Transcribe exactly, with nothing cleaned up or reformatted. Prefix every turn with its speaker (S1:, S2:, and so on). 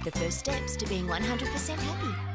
S1: The first steps to being one hundred percent happy.